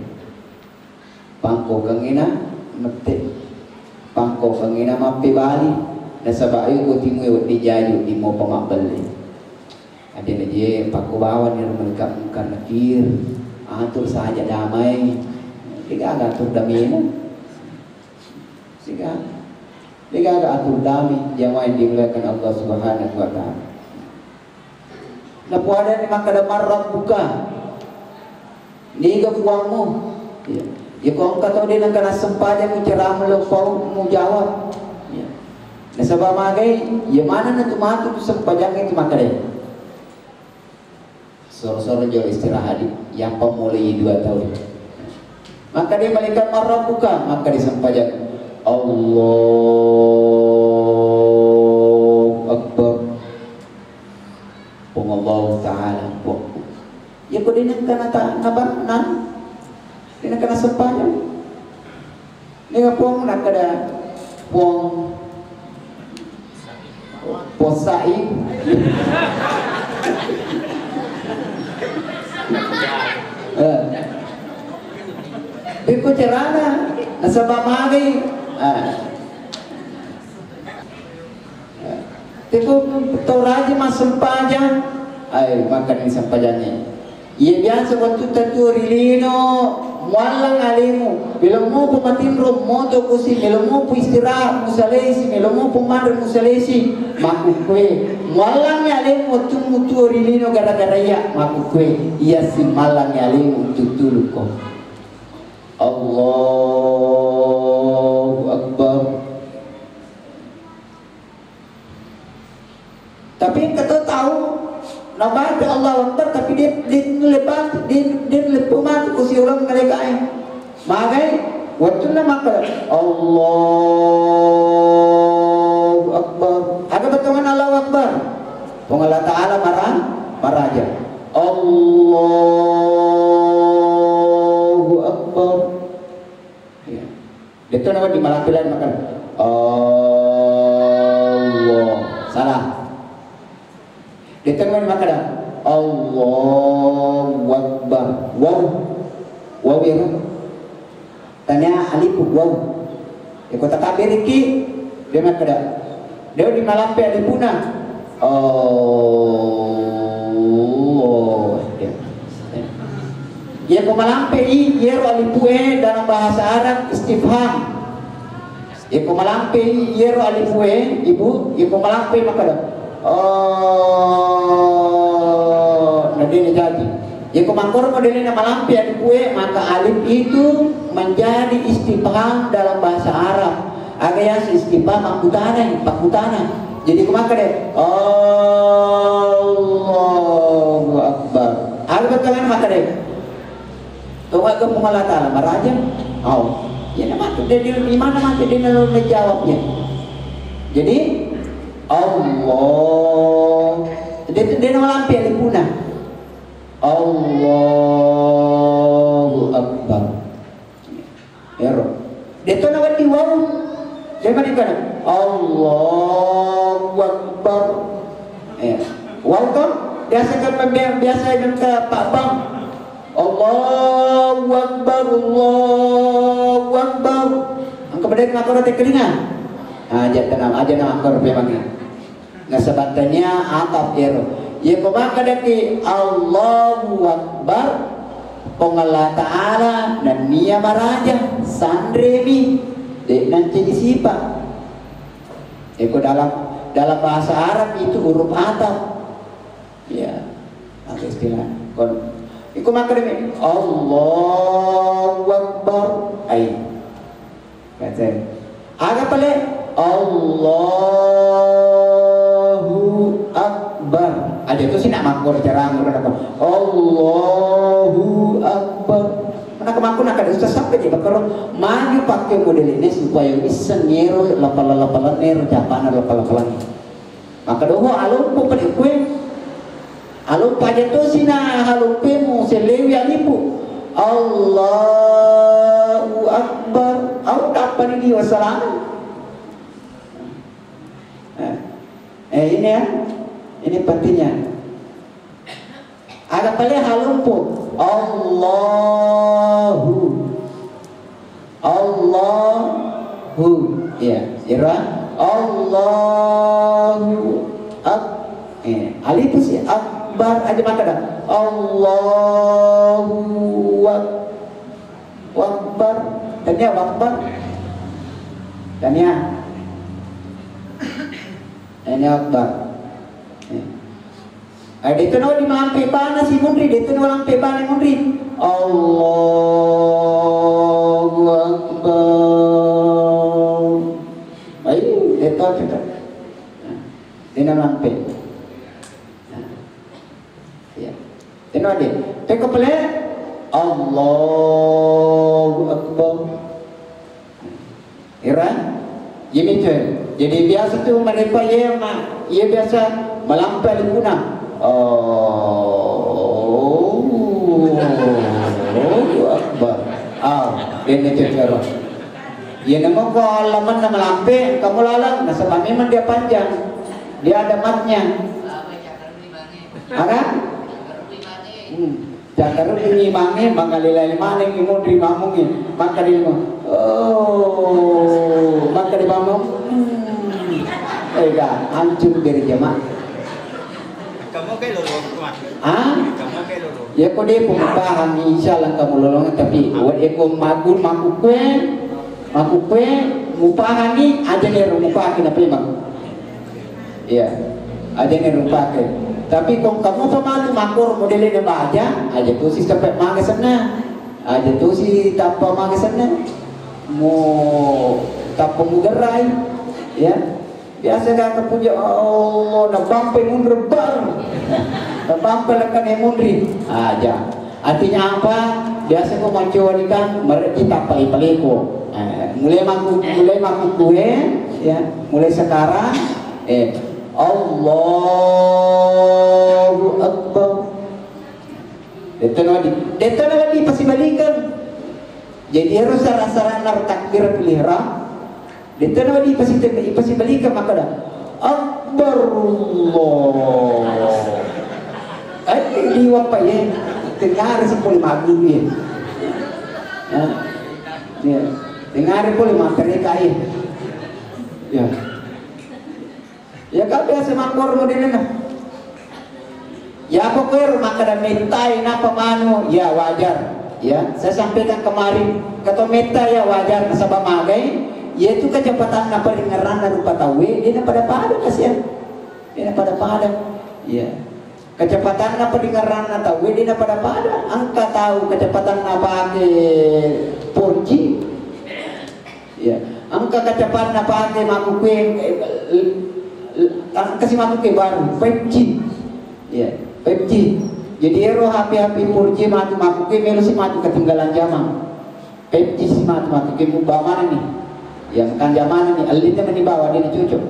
A: pangkau kangina mati pangkau kangina mapi bali nasabak ayu ko timu di jaju di mo pamabali ada na je pakubawan ni mereka mungkar nakir atur saja damai tiga agak atur damai tiga tiga agak atur damai jangan dimuliakan Allah Subhanahu wa taala. Napuada ni makada marab buka. Niga fuangmu. Ya. Ya kau kata dia nak kena sempadan mu ceramah lo kau mu jawab. Ya. Nasabah magai, ya mana na tu matu tu sempadan itu makada. Sore-sore jual istirahat yang pemulai dua tahun. Maka dia malaikat marah buka, maka disampaikan Allahu Akbar. Pengallahu Ta'ala. Ya kau dia nak kena nabar nan, dia nak kena sempajan. Dia pun nak kena pun posai. Eh, Biko cerana nasa mamagi. Ah, Biko toraji masuk pajang. Ay, makan ini sampajannya. Ia biasa waktu tentu rilino mualang alimu. Bila mau pumatimro moto kusi, bila mau pu istirahat musalesi, bila mau pumandar musalesi, maku kue. Mualang alimu waktu mutu rilino gara-gara ya maku kue. Ia si malang alimu tutulu ko. Allahu Akbar. Tapi kita tahu nama Allah Akbar, tapi dia dia lepas dia dia lepas kursi orang mereka ini. Magai waktu nama maka Allahu Akbar. Ada betul Allahu Akbar. Allah Taala marah marah aja. Allahu Akbar. Ya. Itu nama di Malakilan makan. Allah salah. Ditemukan maka Allahu Akbar. Wow, wow ya. Tanya alifu wow. Ya kota kabir iki dia maka dia di malampe alipuna. Oh, ya. Ya ko malampe i yero alipue dalam bahasa Arab istifham. Ya ko malampe i yero alipue ibu, ya ko malampe maka dah. Oh, nadine jadi. Ya kumangkor modelnya malampi ada kue, maka alif itu menjadi istifham dalam bahasa Arab. Ada yang istifham pakutana, pakutana. Jadi kumangkor deh. Allahu Akbar. Ada betulan maka deh. Tunggu ke pengalatan maraja. Oh, ya nama tu dia di mana mati dia lalu menjawabnya. Jadi Allah, dia dia nama lampi ada punah. Allahu Akbar. Ya roh. Dia tu nama di wow. Dia mana kan? Allahu Akbar. Ya. Wow tu biasa kan biasa dengan ke Pak Bang. Allahu Akbar, Allahu Akbar. Angka berdek nak orang tekelingan. Aja tenang, aja nama angkor memangnya. Nasabatannya atap ero. Ya kumaka daki Allahu Akbar. Pengalah Ta'ala dan Nia Maraja Sandrevi dek nanti disipak. Eko dalam dalam bahasa Arab itu huruf atap. Ya, apa istilah? Kon. Eko maka demi Allahu Akbar. Ai. Kata. Aga pale Allahu Akbar. Ada itu sih nak makmur cara ngurang apa? Allahu Akbar. Mana kemangku nak ada ustaz sampai dia kalau maju pakai model ini supaya bisa ngero lapala-lapala nero japana lapala-lapala. Maka doho alun po pada kue. Alun pada tu sina alun pemu selewi alipu. Allahu Akbar. Au dapat ini wassalam. Eh ini ya, ini pentingnya. Ada paling halumpu. Allahu, Allahu, ya, ira. Allahu Ak, eh, alif sih Akbar aja maka dah. Allahu Akbar, tanya Akbar, tanya. Ini Akbar. Ada itu nama di malampe bana si mundri, itu nama malampe bana mundri. Allahu Akbar. Ayo, itu kita. Ini nama malampe. Ya. Ini Ira, ini tuh. Jadi biasa tuh mereka ya, ya biasa melampau di guna. Oh, oh, akbar. Ah, ini tuh cara. Ya nama kau laman nama lampe, kamu lalang. Nah sebab memang dia panjang, dia ada matnya. Apa? Hmm. Jangan ini mangi, mangalilai mana yang mau terima mungkin, maka dia mau. Oh, maka dia mau. Eh, dah hancur dari jemaah.
B: Kamu kayak lolong tuan.
A: Ah?
B: Kamu kayak lolong.
A: Ya kau dia pembahan, insyaallah kamu lolong tapi buat ekor magur maku kue. Aku pe mupahan ni aja ni rupa kita memang. Iya, aja ni rupa ke. Tapi kung kamu pemalu makor modelnya baja, aja tu si sampai maga sana, aja tu si tanpa maga sana, mau tanpa mugerai, ya. Biasa kan kepunya oh, nak bampai mundur bar, nak bampai lekan yang mundri, aja. Artinya apa? Biasa kau mencoba ikan, mereka tak pali-paliku. Eh, mulai maku mulai maku kue ya mulai sekarang eh Allahu Akbar detanawadi detanawadi pasti balikan jadi harus sarana nar takbir pilihra detanawadi pasti pasti balikan maka dah Akbar Allah eh di apa ya dengar sepuluh maghrib ya ya dengar boleh materi kaya ya ya kau biasa makor modelnya ya pokoknya rumah kada mentai napa manu ya wajar ya saya sampaikan kemarin kata meta ya wajar nasabah magai yaitu kecepatan napa dengeran dan rupa tawe dia pada pada kasihan dia pada pada ya kecepatan napa dengeran dan tawe dia pada pada angka tahu kecepatan napa ke ponci ya, angka kecepatan apa ke maku kue kasih maku kue baru five G ya five G jadi ero H P H P four G matu maku kue melu si matu ketinggalan zaman five G si matu matu kue mau bawa mana nih yang kan zaman nih alitnya mana dibawa dia cocok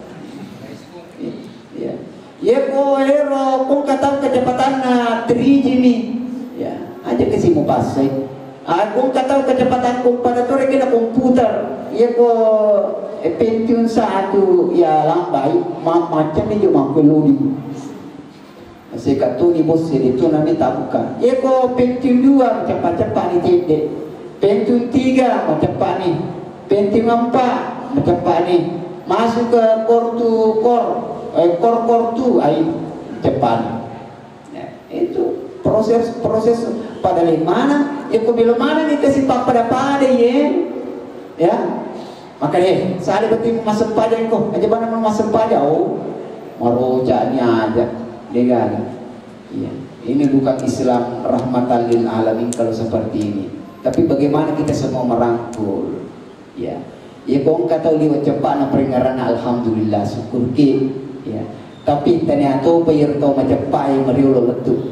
A: ya ya ko ero kung kata kecepatan three G nih ya aja kasih mau pasai aku kata kecepatan kung pada tu rekena komputer ya ko eh, Pentium satu ya lambai macam ni cuma keludi saya kata ni bos itu nanti tak buka ya ko Pentium dua cepat-cepat ni tende Pentium tiga cepat ni Pentium empat cepat ni masuk ke core to core eh, core core tu ai cepat ya, itu proses proses pada mana ya kau bila mana nih kasih pak pada pada ya ya makanya saya betul masuk pajak kok aja mana mau masuk pajak oh marojanya aja dengan iya ini bukan Islam rahmatan lil alamin kalau seperti ini tapi bagaimana kita semua merangkul ya ya kau kata liwat cepat na peringaran alhamdulillah syukur ke ya tapi ternyata bayar tau macam pai mariolo letup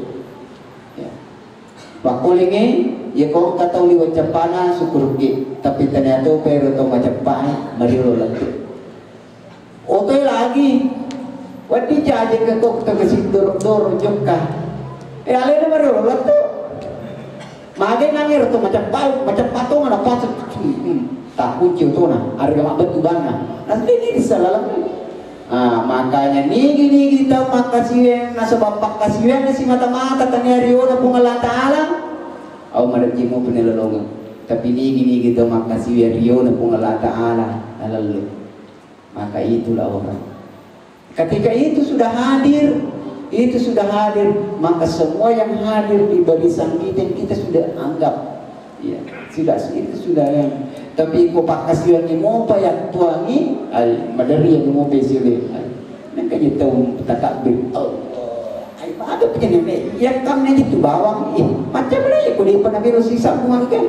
A: pakulingi ya kau kata liwat cepana syukur ke tapi ternyata pero to macam pai mariolo letup oke lagi wadi jaje ke kok kita kasih dor dor jokka eh alena mariolo letup mage nangir to macam pai macam patung mana pas tak kunci to na harga mak betu bana nanti ini disalalam ah makanya nigi nigi tahu makasih nasa bapak kasih si mata-mata tanya riona pun Allah Ta'ala au madapji mo penelolongan tapi nigi nigi tahu makasih riona pun Allah Ta'ala lalu maka itulah orang ketika itu sudah hadir itu sudah hadir maka semua yang hadir di barisan kita kita sudah anggap ya sudah itu sudah yang tapi ko pakasihan ni mo pa yak tuangi al madari yang mo pesile nak kaya tahu takabir Allah ay ada punya ni ya kam na itu bawang eh macam mana ya ko di panabiro sisa buang kan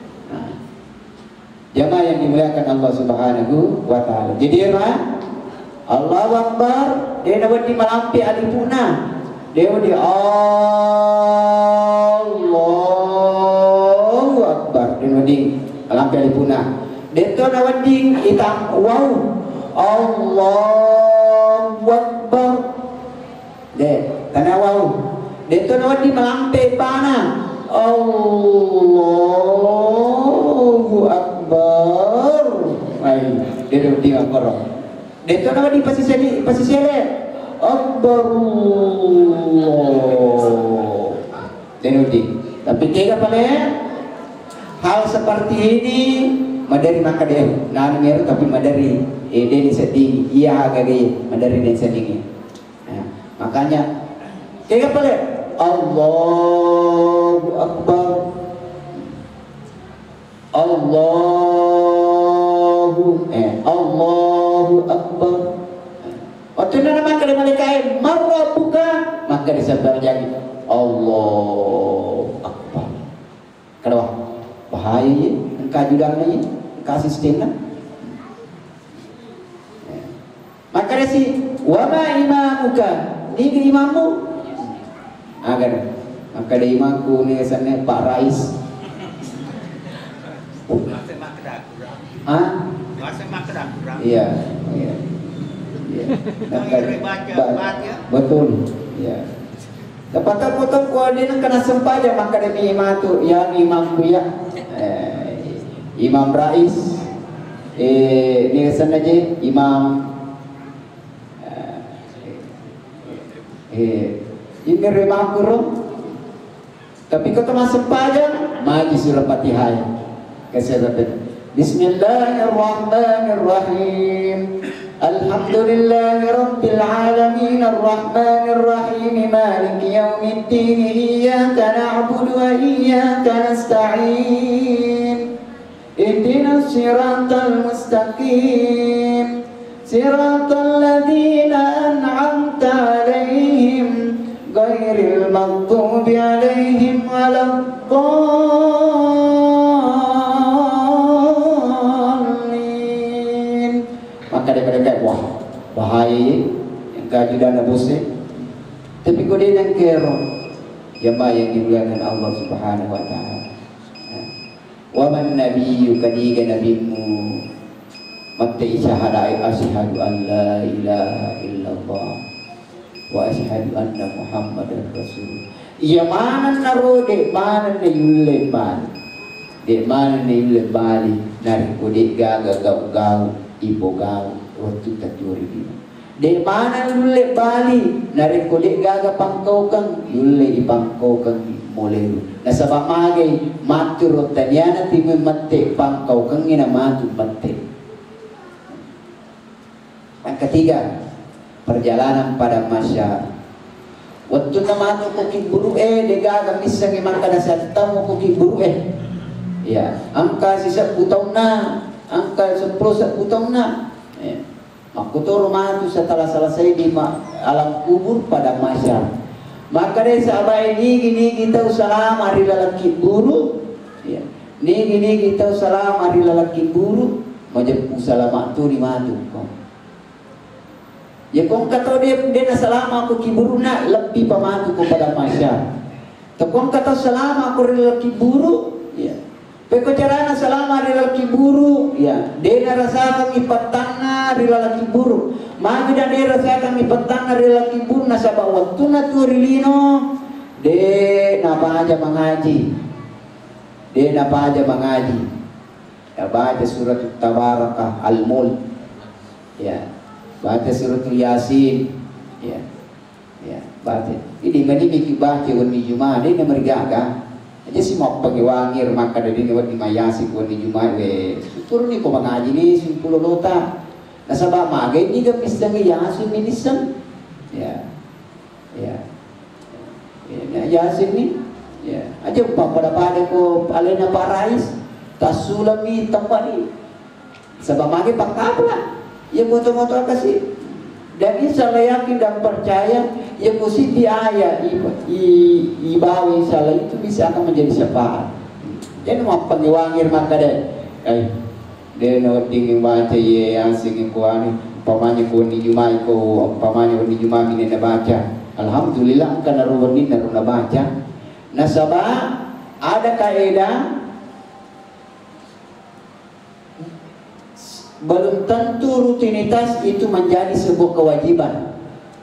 A: jamaah yang dimuliakan Allah Subhanahu wa taala jadi era Allahu Akbar dia nak di malampi alipuna dia di Allahu Akbar dia di alam alipuna Deto nawading itang wow. Allahu Akbar. De, tanawaw. Deto nawading malampe pana. Allahu Akbar. Ay, deto di akoro. Deto nawading pasiseli pasisele. Akbarullah. Deto di. Tapi kaya pala hal seperti ini madari maka dia nan meru tapi madari eh dia sedih iya agak madari dia sedih. Nah, makanya kaya pala Allahu Akbar. Allahu eh Allahu Akbar. Waktu na naman kada malikain marabuka maka disabda jadi Allahu Akbar. Kada bahaya engkau judangnya kasih sistemnya. Maka dia si wama imamuka ni imammu agar maka dia imamku ni sana Pak Rais.
B: Masih mak kedak kurang.
A: Ah?
B: Masih mak kedak kurang.
A: Iya, iya. Iya. Betul. Iya. Dapat potong ko din kena sempaja maka dia imam tu yang imamku ya. Eh, Imam Rais eh ni sana je imam eh ini imam kurung tapi kata masuk pajang maju surah Fatihah kesehatan Bismillahirrahmanirrahim Alhamdulillahi Rabbil Alamin Ar-Rahmanir Rahim Maliki Yawmiddin Iyyaka na'budu wa iyyaka nasta'in Ihdinas siratal mustaqim Siratal ladzina an'amta 'alaihim ghairil maghdubi 'alaihim waladdallin. Maka daripada kata wah bahaya yang kaji dana bosnya. Tapi kau dia yang kero jemaah yang dimuliakan Allah Subhanahu wa taala. Wa man nabiyyu kadiga nabimu mata isyahadai asyhadu an la ilaha illallah wa asyhadu anna muhammadar rasul. Iya mana narode mana ne yulle man de mana ne yulle bali nari kode gaga gau gau ibo gau waktu taturi di de mana yulle bali nari kode gaga pangkau kang yulle ipangkau kang molelu nasaba magai matur tanyana timu matte pangkau kang ina matu matte. Yang ketiga, perjalanan pada masyarakat. Waktu nama tu koki buru eh dega misang imang kada tamu koki buru eh. Ya, angka sisa putong na, angka sepuluh seputong na. Ya. Aku tu rumah tu setelah selesai di alam kubur pada masyarakat. Maka dia sahabat ini gini kita usaha hari lalaki buru. Ya. Ni gini kita usaha hari lalaki buru. Macam usaha tu di matu. Ya kong kata dia dia na selama aku kiburu nak lebih pematu kepada masyarakat. Kong kata selama aku rela kiburu, ya. Peko carana selama rela kiburu, ya. Dia na rasa kami petana rela kiburu. Magi dan dia rasa kami petana rela kiburu na sabab waktu na turilino. Dia napa aja mengaji. Dia napa aja mengaji. Ya baca surat Tabarakah Al-Mulk. Ya. Baca suratul Yasin, ya, ya, baca. Ini mani miki baca wani Jumat, ini mergaga. Aja si mau pagi wangir maka dari ini wani mayasi wani Jumat, we. Turun ni ko mengaji ni simpulo lota. Nasaba magay ni gamis lang Yasin minisam, ya, ya, ya, Yasin ni, ya. Aja pa pada pada ko alena parais, tasulami tempani. Sebab magay pangkapla. Ya moto-moto kasih dan insya Allah yakin dan percaya yang mesti diaya ibawi insya Allah itu bisa akan menjadi syafaat. Jadi mau pengiwangir maka deh eh dia nak tinggi baca ye yang singin kuani pamanya kuani jumai ko pamanya kuani jumai ini nak baca alhamdulillah kan naruh ini naruh nak baca nasabah ada kaidah belum tentu rutinitas itu menjadi sebuah kewajiban.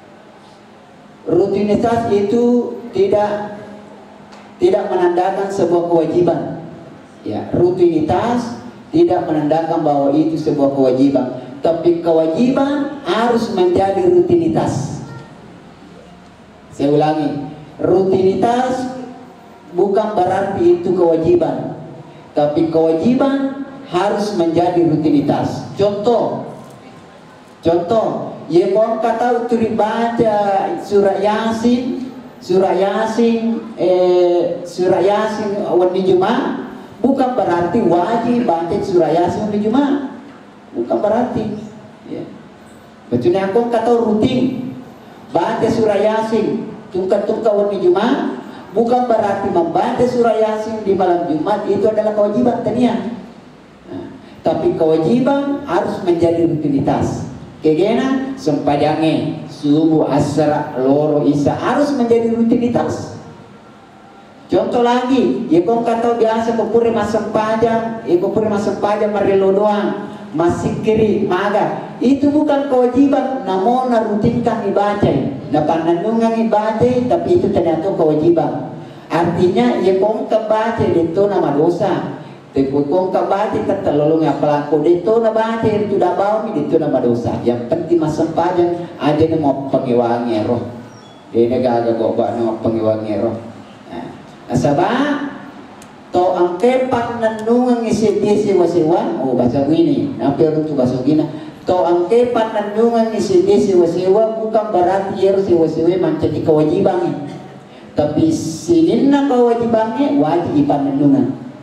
A: Rutinitas itu tidak tidak menandakan sebuah kewajiban. Ya, rutinitas tidak menandakan bahwa itu sebuah kewajiban, tapi kewajiban harus menjadi rutinitas. Saya ulangi, rutinitas bukan berarti itu kewajiban, tapi kewajiban harus menjadi rutinitas. Contoh, contoh, ya kalau kata uturi baca surah Yasin, surah Yasin, eh, surah Yasin wani Jumat, bukan berarti wajib baca surah Yasin wani Jumat, bukan berarti. Ya. Betulnya aku kata rutin baca surah Yasin tungkat-tungkat wani Jumat, bukan berarti membaca surah Yasin di malam Jumat itu adalah kewajiban tadinya. Nah, tapi kewajiban harus menjadi rutinitas. Kegena sempadange subuh asar loro isya harus menjadi rutinitas. Contoh lagi, ya kau kata biasa kupuri masam pajang, ya kupuri masam pajang marilo doang, masih kiri maga. Itu bukan kewajiban, namun rutinkan dibaca. Nah pandangan ibadah, tapi itu ternyata kewajiban. Artinya ya kong kebaca itu nama dosa. Tapi kong kebaca tertolong ya pelaku itu nama baca itu dah bau itu nama dosa. Yang penting masam pajang aja nih mau pengiwangi roh. Dia negara kok buat nama pengiwangi roh. Nah, sabah to ang kepak nandungan isi desi wasiwa. Oh bahasa ini, nampil itu bahasa gina. To ang kepat nandungan isi desi wasiwa bukan berarti harus wasiwa menjadi kewajiban. Tapi sininna kewajibannya wajib ipan nandungan.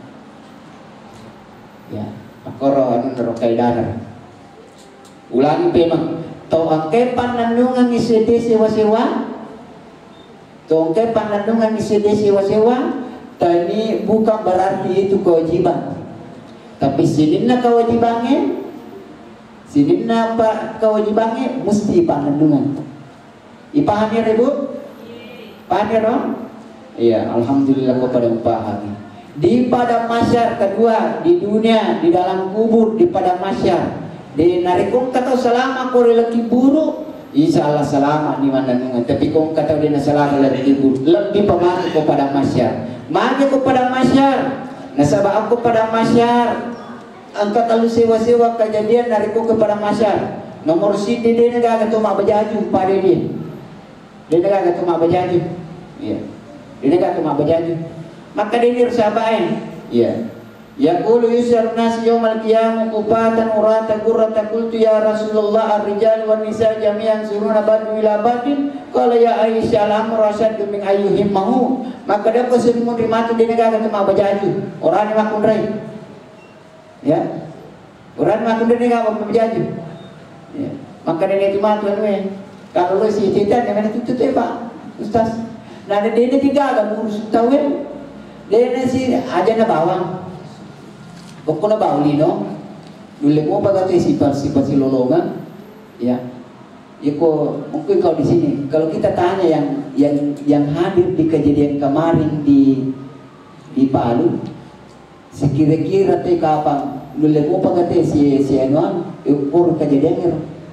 A: Ya, akoro anu rokai danar. Ulangi pemang. To ang kepat nandungan isi desi wasiwa. To ang kepat nandungan isi desi wasiwa. Tani bukan berarti itu kewajiban. Tapi sininna kewajibannya, sininna apa kewajibannya mesti panandungan. Ipahami ribu? Pahami dong? Iya, alhamdulillah kepada pahami. Di padang mahsyar kedua di dunia, di dalam kubur, di padang mahsyar. Di narikung kata selama kau lelaki buruk, insya Allah selama di mandangnya. Tapi kau kata dia selama lelaki buruk, lebih pemakai kepada mahsyar. Magi kepada masyar, nasabah aku pada masyar. Angkat lalu sewa-sewa kejadian dariku kepada masyar. Nomor sini dia negara cuma berjaju pada dia. Dia negara cuma berjaju. Iya. Dia negara cuma berjaju. Maka dia dirsabain. Iya. Yaqulu yusar nas yaumal qiyamah qufatan urata qurrata qultu ya Rasulullah ar-rijal wan nisa jami'an suruna badu ila badin qala ya Aisyah al-amru asyaddu min ayyuhimmahu. Maka dia kesulitan menerima di negara cuma bajaju orang yang makun rai. Ya. Orang makun di negara bajaju. Ya. Maka dia cuma tuan we. Kalau lu si cerita dengan itu tuh Pak Ustaz. Nah dia ini tiga agak ngurus tahu ya. Dia ini si aja na bawang. Kok na bauli no? Dulu mo baga tuh sifat-sifat si lolongan, ya. Iko mungkin kau di sini. Kalau kita tanya yang yang yang hadir di kejadian kemarin di di Palu, sekira-kira teh kapan? Dulu mo baga tuh si si anuan, ukur kejadiannya.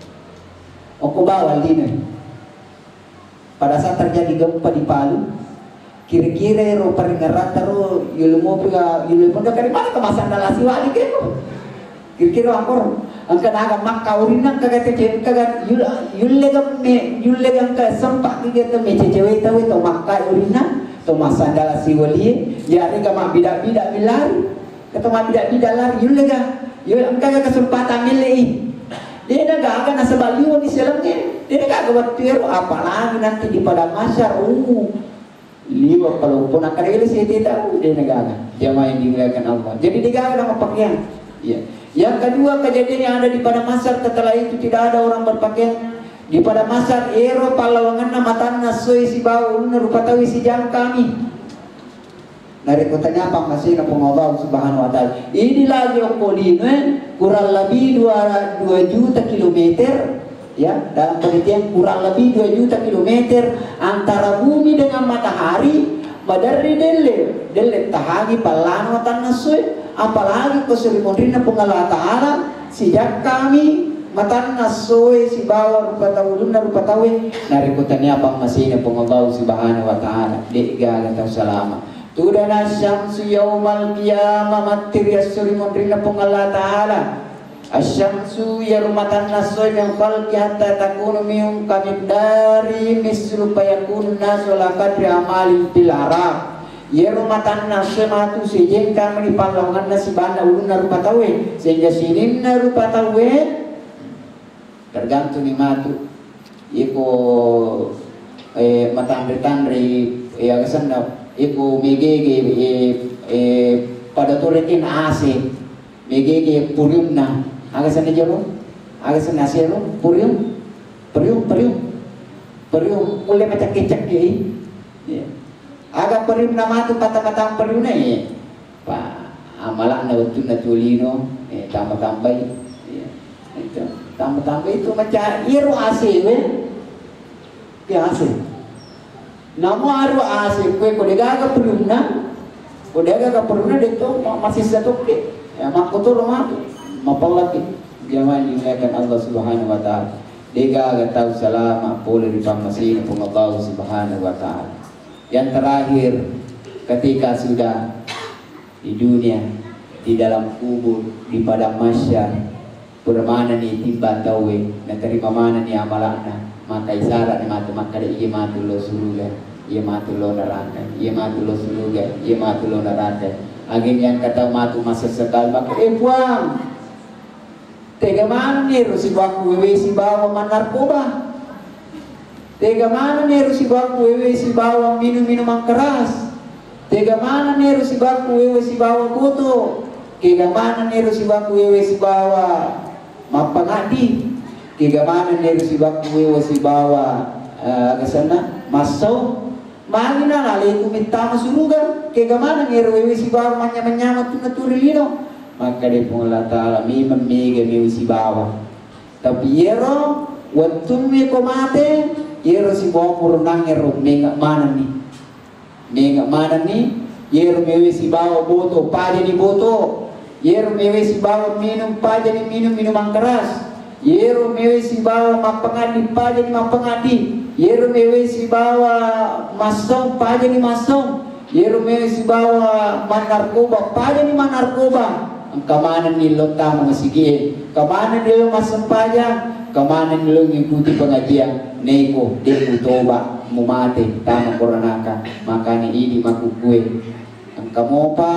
A: Aku bawa lino. Pada saat terjadi gempa di Palu, kira-kira ro peringaran taruh yulmo pega yulmo dari mana kemasan dalasi wali keko kira-kira angkor angka naga makka urinan kaga tece kaga yul yulegam me yulegam ka sempak kita me cecewe tahu itu makka urinan to masan dalasi wali ya rega mak bidak-bidak bilari kata mak bidak-bidak lari yulega yul angka kesempatan milih dia naga akan asabaliu di selamnya dia naga buat tiru apalagi nanti di padang mahsyar uh liwa kalau pun akan ini saya tidak dia negara jamaah yang dimuliakan Allah. Jadi negara dengan pakaian. Ya. Yang kedua kejadian yang ada di padang mahsyar setelah itu tidak ada orang berpakaian di padang mahsyar. Ero palawangan nama tanah soi si bau rupa tahu si jam kami. Dari kotanya apa masih na Allah Subhanahu wa taala. Ini lagi okolime kurang lebih dua juta kilometer. Ya, dalam penelitian kurang lebih dua juta kilometer antara bumi dengan matahari madari dele dele tahagi palano matan nasoi, apalagi keselimodrina pengala taala sejak kami matan nasoi si bawa rupa taulun rupa tawe nari kutanya abang masih pengallahu subhanahu wa taala dega gata salama tudana syamsu yaumal qiyamah matir yaslimodrina pengala taala asyamsu ya rumatan nasoi yang khalqi hatta takunu min kamidari mislu payakun nasu la kadri amalin bil arab ya rumatan nasoi matu sejeng kami di palongan nasi banda ulun rupa tawe sehingga sinin rupa tawe tergantung ni matu iko eh matandri-tandri ya kesana iko megege eh, eh pada turetin ase megege puriumna aga sana jero aga sana sero purium purium purium purium ule macam kecak ye ya aga purium nama tu kata-kata purium na ye pa amala na utun na tulino eh tambah-tambah ya itu tambah-tambah itu macam iru ase we ke ase namo aru ase kue kodega aga purium na kodega aga purium na dito masih satu ke ya makotor matu mapalaki jaman dimuliakan Allah Subhanahu wa taala dega aga tahu salama boleh dipamasin pun Allah Subhanahu wa taala yang terakhir ketika sudah di dunia di dalam kubur di padang mahsyar bermana ni timba tawe na terima mana ni amalana maka isyarat ni matu maka dia matu lo surga ia matu lo neraka ia matu lo surga ia matu lo neraka ageng yang kata matu masa sekal maka eh buang tega mana nih si baku wewe si bawa narkoba tega mana nih si baku wewe si bawa minum minuman keras tega mana nih si baku wewe si bawa kutu tega mana nih si baku wewe si bawa mapangadi tega mana nih si baku wewe si bawa uh, ke sana masau magina alaikum minta masuruga tega mana nih wewe si bawa manya-manya tu naturilino maka dia pun Allah Ta'ala memang mega mega si bawah tapi yero waktu me komate yero si bawah purunang yero mega mana nih mega mana nih yero mega si bawah boto pada di boto yero mega si bawah minum pada di minum minuman keras yero mega si bawah mapengadi pada di mapengadi yero mega si bawah masong pada di masong yero mega si bawah manarkoba pada di manarkoba kemana nih lo tamu masih kemana nih lo masuk pajang kemana nih lo ngikuti pengajian neko dia toba mau mati tamu koronaka makanya ini maku kue kamu pa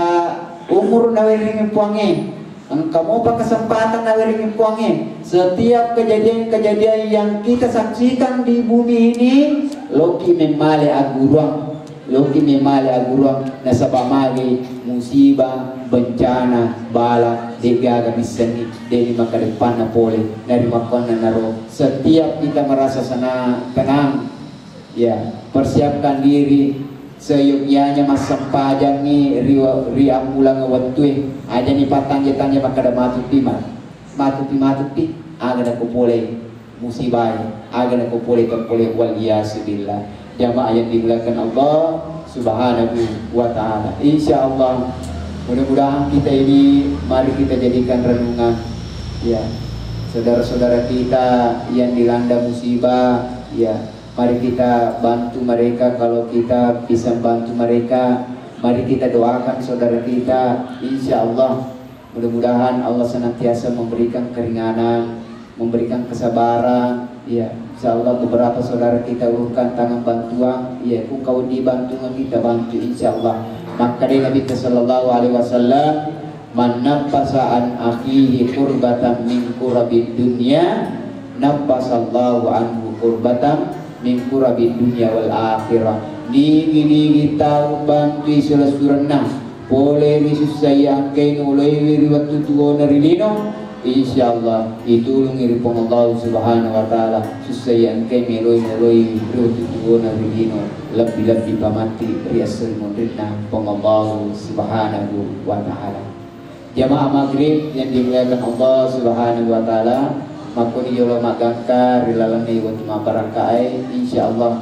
A: umur nawiringin puange kamu pa kesempatan nawiringin puange setiap kejadian-kejadian yang kita saksikan di bumi ini loki memale aguruang loki memale aguruang nasabamagi musibah bencana bala degaga bisani dari maka depan na pole dari makan na naro setiap kita merasa sana tenang ya persiapkan diri seyogyanya masam pajang ni riwa riam ulang watue aja ni patang jetanya maka ada matu pima matu pi matu pi aga na kupole musibah aga na kupole kapole wal yasibillah jamaah yang dimuliakan Allah Subhanahu wa taala insyaallah mudah-mudahan kita ini mari kita jadikan renungan ya saudara-saudara kita yang dilanda musibah ya mari kita bantu mereka kalau kita bisa bantu mereka mari kita doakan saudara kita insyaallah mudah-mudahan Allah senantiasa memberikan keringanan memberikan kesabaran ya insyaallah beberapa saudara kita ulurkan tangan bantuan ya kau dibantu kita bantu insyaallah maka dia Nabi sallallahu alaihi wasallam man nafasa an akhihi kurbatan min kurabid dunya nafasallahu anhu kurbatan min kurabid dunya wal akhirah nigi nigi tahu bantu selasturna boleh disusaya kain ulai wiri waktu tuo narilino insyaallah itulung iri Allah Subhanahu wa taala susaya kain meloi meloi waktu tuo narilino lebih-lebih pamati riasul mudrina pengallahu Subhanahu wa ta'ala jamaah maghrib yang dimuliakan Allah Subhanahu wa ta'ala makuni yola magangka rilalani wa tuma barakai insyaallah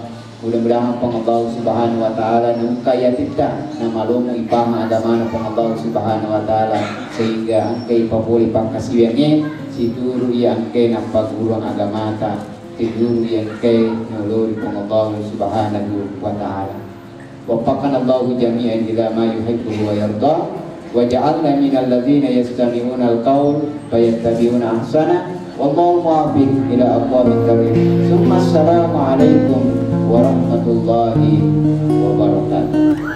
A: Mudah-mudahan pengabaw subhanahu wa ta'ala nungkaya kita na malumo ipama agama na pengabaw subhanahu wa ta'ala sehingga angkay papuli pangkasiwangnya situru yang angkay ng pagurang agama ta situru yang angkay nuluri pengabaw subhanahu wa ta'ala. Waffaqana Allahu jami'an ila ma yuhibbu wa yarda wa ja'alna minal ladzina yastami'una al-qaul fayattabi'una ahsana wallahu muwaffiq ila aqwamit thariq. Summa assalamu alaikum warahmatullahi wabarakatuh.